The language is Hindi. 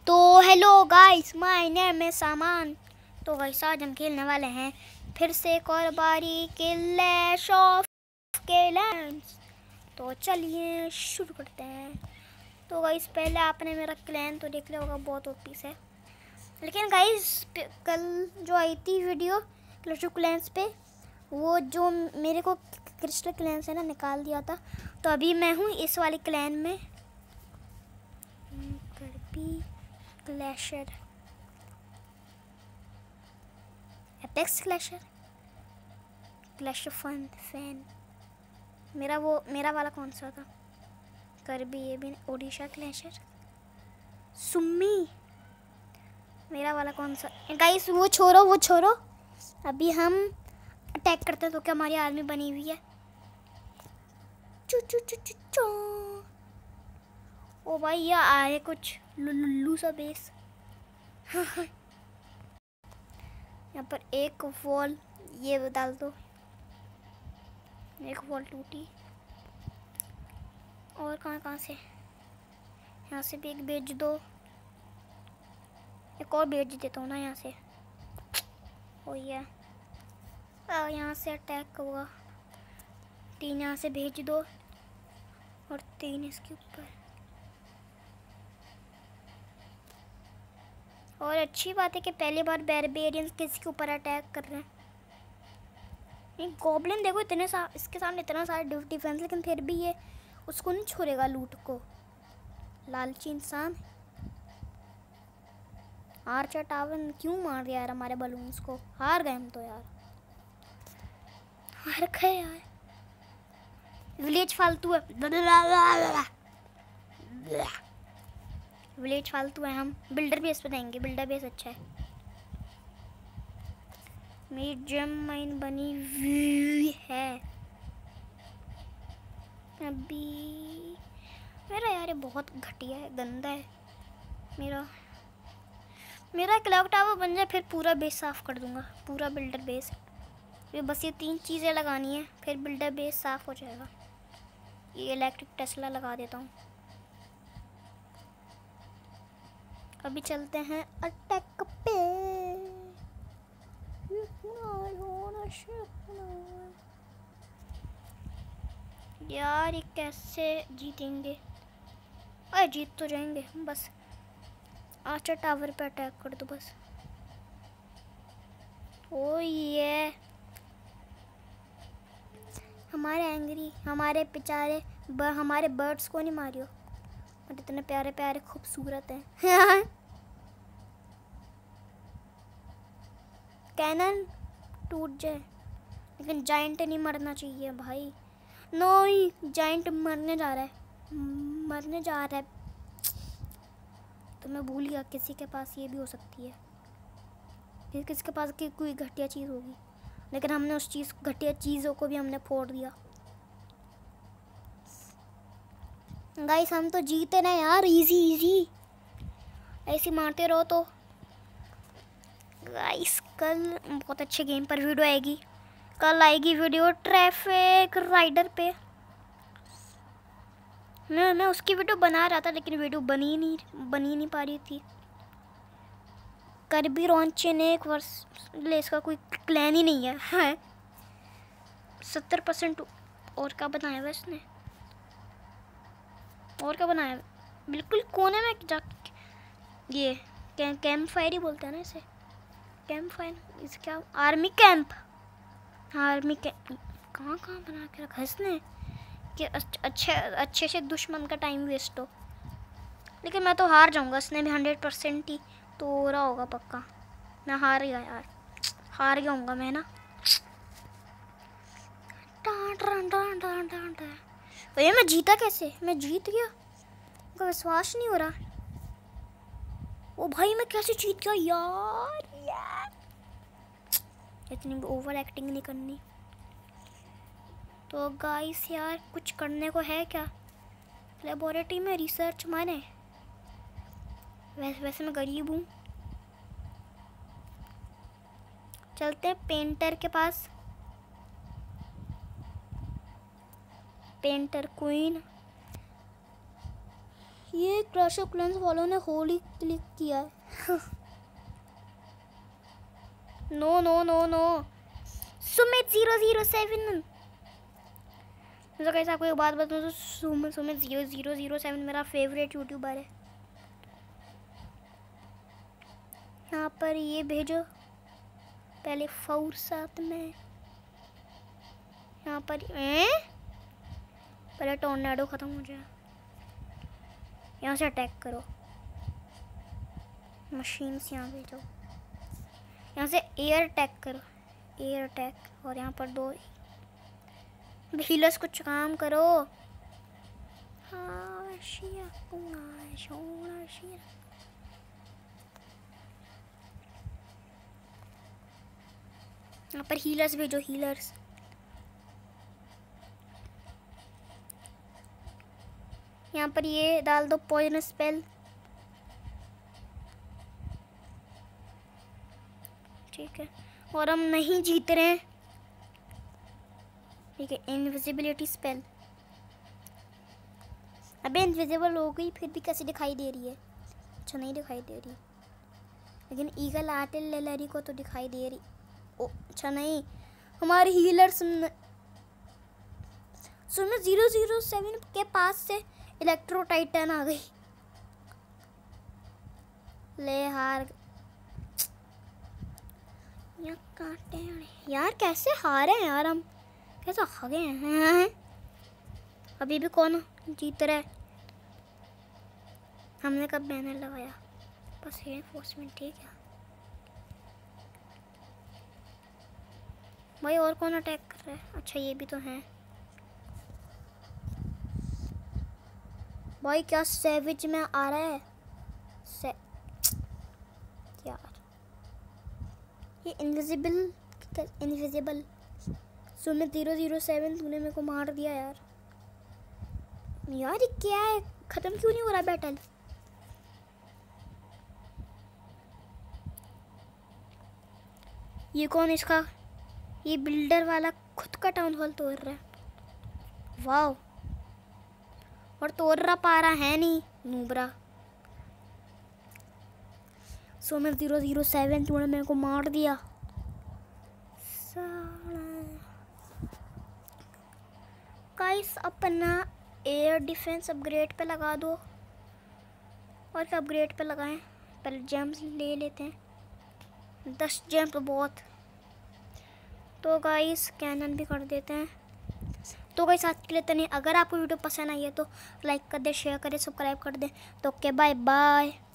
तो hello guys, my name is सामान। तो गाइस आज हम खेलने वाले हैं फिर से एक और बारी क्लैश ऑफ क्लैंस। तो चलिए शुरू करते हैं। तो गाइस पहले आपने मेरा क्लैन तो देख लिया होगा, बहुत ओपी है। लेकिन गाइस कल जो आई थी वीडियो क्लैश ऑफ क्लैंस पे, वो जो मेरे को क्रिस्टल क्लैन से ना निकाल दिया था। तो अभी मैं हूँ इस वाली क्लैन में, clasher, apex clasher, clash of fan. मेरा वाला कौन सा था? करबी, ये भी ओडिशा क्लैशर, सुम्मी। मेरा वाला कौन सा? गाइस वो छोड़ो, अभी हम अटैक करते हैं। तो क्या हमारी आर्मी बनी हुई है? चू चू चू चू चू। ओ भाई ये आए कुछ लुल्लू सा बेस। यहाँ पर एक वॉल ये डाल दो, एक वॉल टूटी। और कहाँ से? यहाँ से भी एक भेज दो, एक और भेज देता हूँ ना यहाँ से। ओ ये यहाँ से अटैक होगा। 3 यहाँ से भेज दो और 3 इसके ऊपर। और अच्छी बात है कि पहली बार बैरबेरियंस किसी के ऊपर अटैक कर रहे हैं। ये गॉब्लिन देखो, इसके सामने इतना सारा डिफेंस, लेकिन फिर भी ये उसको नहीं छोड़ेगा लूट को। लालची इंसान। आर्चर टावर क्यों मार दिया यार हमारे बलून्स को? हार गए हम तो यार, हार गए यार। विलेज फालतू है, विलेज फालतू है। हम बिल्डर बेस पे देंगे, बिल्डर बेस अच्छा है। मेरी जेम माइन बनी हुई है अभी। मेरा यार ये बहुत घटिया है, गंदा है। मेरा क्लॉक टावर बन जाए फिर पूरा बेस साफ कर दूंगा, पूरा बिल्डर बेस। ये बस ये 3 चीज़ें लगानी है, फिर बिल्डर बेस साफ हो जाएगा। ये इलेक्ट्रिक टेस्ला लगा देता हूँ। अभी चलते हैं अटैक पे। यार ये कैसे जीतेंगे? अरे जीत तो जाएंगे, बस आर्चर टावर पे अटैक कर दो बस। ओ ये हमारे बेचारे हमारे बर्ड्स को नहीं मारियो, और इतने प्यारे प्यारे खूबसूरत हैं। कैनन टूट जाए, लेकिन जाइंट नहीं मरना चाहिए भाई। नहीं, जाइंट मरने जा रहा है। तो मैं भूल गया किसी के पास ये भी हो सकती है, फिर किसी के पास कोई घटिया चीज़ होगी। लेकिन हमने उस घटिया चीज़ों को भी हमने फोड़ दिया। गाइस हम तो जीते ना यार, इजी ऐसे मारते रहो तो। गाइस कल बहुत अच्छे गेम पर वीडियो आएगी। कल आएगी वीडियो ट्रैफिक राइडर पे। मैं उसकी वीडियो बना रहा था, लेकिन वीडियो बनी नहीं पा रही थी। करबी रॉन्चे ने एक वर्ष इसका कोई क्लैन ही नहीं है। 70% और क्या बनाया हुआ इसने? और क्या बनाया? बिल्कुल कोने में जाके ये कैंप फायर ही बोलते हैं ना इसे, कैंप फायर। इसे क्या? आर्मी कैंप कहाँ बना के रखा इसने कि अच्छे से दुश्मन का टाइम वेस्ट हो। लेकिन मैं तो हार जाऊंगा, इसने भी 100% ही तो हो रहा होगा पक्का। मैं हार गया यार, हार गया हूँगा मैं ना। भैया मैं जीता कैसे? मैं जीत गया, मुझे विश्वास नहीं हो रहा। ओ भाई मैं कैसे जीत गया यार। इतनी ओवर एक्टिंग नहीं करनी। तो गाइस यार कुछ करने को है क्या? लेबोरेटरी में रिसर्च माने? वैसे मैं गरीब हूँ। चलते हैं पेंटर के पास। पेंटर क्वीन ये क्रश ऑफ क्लैंस वालों ने होल ही क्लिक किया है। No no no no Sumit 007। तो कैसे आपको एक बात बताऊँ तो सुमित 0007 मेरा फेवरेट यूट्यूबर है। यहाँ पर ये भेजो पहले फुर्सत में। यहाँ पर पहले टोर्नेडो ख़त्म हो जाए। यहाँ से अटैक करो, मशीन्स यहाँ भेजो। यहाँ से एयर अटैक करो, एयर अटैक। और यहाँ पर 2 हीलर्स कुछ काम करो। यहाँ पर हीलर्स भेजो, हीलर्स। यहाँ पर ये डाल दो पॉइजन स्पेल। ठीक है, और हम नहीं जीत रहे हैं। ठीक है, इनविजिबिलिटी स्पेल। अबे इनविजिबल हो गई फिर भी कैसे दिखाई दे रही है? अच्छा नहीं दिखाई दे रही, लेकिन ईगल आर्टिलरी को तो दिखाई दे रही। ओ अच्छा नहीं, हमारे हीलर सुमित 007 के पास से इलेक्ट्रो टाइटन आ गई। ले हार यार, कैसे हारे हैं यार हम, कैसे हारे हैं? अभी भी कौन जीत रहा है? हमने कब बैनर लगाया? बस रेनफोर्समेंट। ठीक है भाई, और कौन अटैक कर रहा है? अच्छा ये भी तो है भाई। क्या सैविज में आ रहा है? यार ये इनविजिबल सुमित 007 तूने मेरे को मार दिया यार। यार ये क्या है, खत्म क्यों नहीं हो रहा बैटल? ये कौन इसका, ये बिल्डर वाला खुद का टाउन हॉल तोड़ रहा है। वाह, और तोड़ रहा पा रहा है नहीं नूबरा। सुमित 007 तूने मेरे को मार दिया। गाइस अपना एयर डिफेंस अपग्रेड पे लगा दो। और क्या अपग्रेड पे लगाएं? पहले जेम्स ले लेते हैं, 10 जेम्स तो बहुत। तो गाइस कैनन भी कर देते हैं। तो गाइस आज के लिए इतना ही। अगर आपको वीडियो पसंद आई है तो लाइक कर दे, शेयर करें, सब्सक्राइब कर दें। तो ओके बाय बाय।